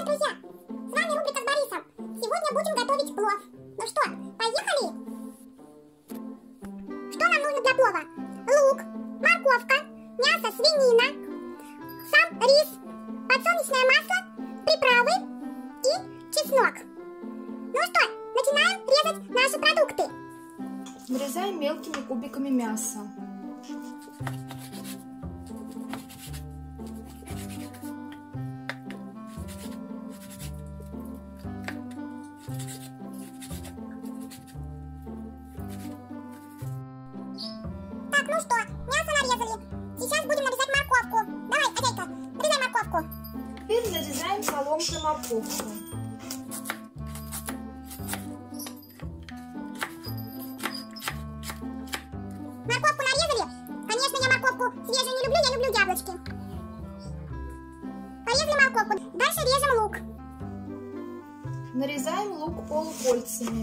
друзья! С вами рубрика с Борисом. Сегодня будем готовить плов. Ну что, поехали? Что нам нужно для плова? Лук, морковка, мясо, свинина, сам рис, подсолнечное масло, приправы и чеснок. Ну что, начинаем резать наши продукты. Нарезаем мелкими кубиками мясо. Так, ну что, мясо нарезали. Сейчас будем нарезать морковку. Давай, хозяйка, нарезай морковку. Теперь нарезаем соломкой морковку. Морковку нарезали. Конечно, я морковку свежую не люблю, я люблю яблочки. Порезали морковку. Дальше режем лук. Нарезаем лук полукольцами.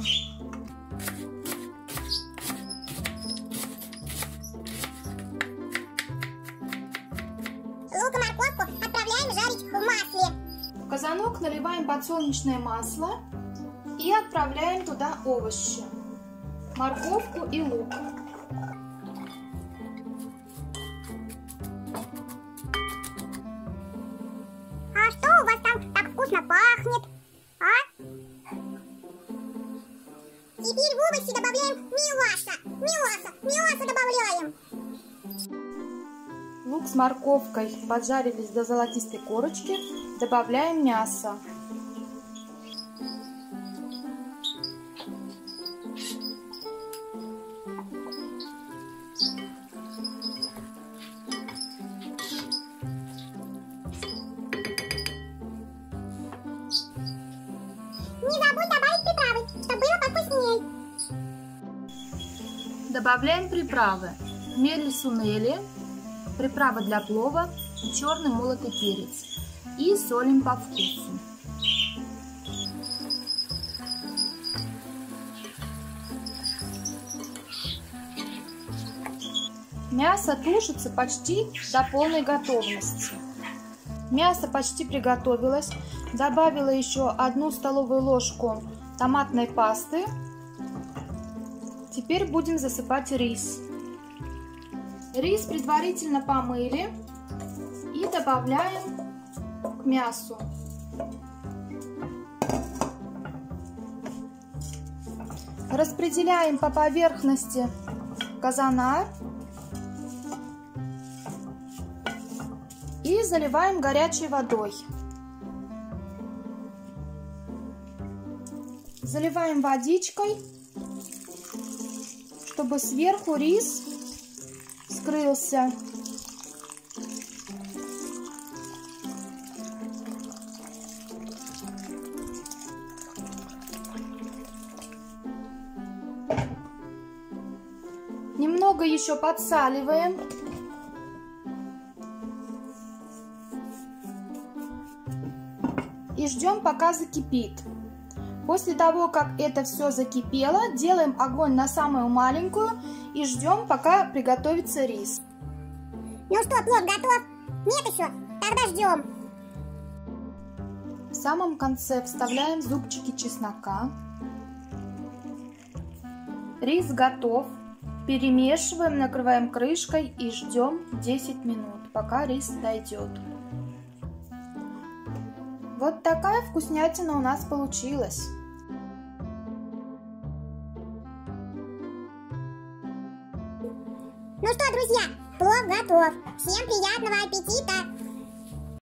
Лук и морковку отправляем жарить в масле. В казанок наливаем подсолнечное масло и отправляем туда овощи. Морковку и лук. А что у вас там так вкусно пахнет? А? Теперь в овощи добавляем мясо добавляем. Лук с морковкой поджарились до золотистой корочки. Добавляем мясо. Не забудь добавить приправы, чтобы было поквасней. Добавляем приправы. Хмель сунели, приправа для плова и черный молотый перец. И солим по вкусу. Мясо тушится почти до полной готовности. Мясо почти приготовилось. Добавила еще 1 столовую ложку томатной пасты. Теперь будем засыпать рис. Рис предварительно помыли и добавляем к мясу. Распределяем по поверхности казана и заливаем горячей водой. Заливаем водичкой, чтобы сверху рис скрылся. Немного еще подсаливаем. И ждем, пока закипит. После того, как это все закипело, делаем огонь на самую маленькую и ждем, пока приготовится рис. Ну что, плов готов? Нет еще? Тогда ждем. В самом конце вставляем зубчики чеснока. Рис готов. Перемешиваем, накрываем крышкой и ждем 10 минут, пока рис дойдет. Вот такая вкуснятина у нас получилась. Ну что, друзья, плов готов. Всем приятного аппетита!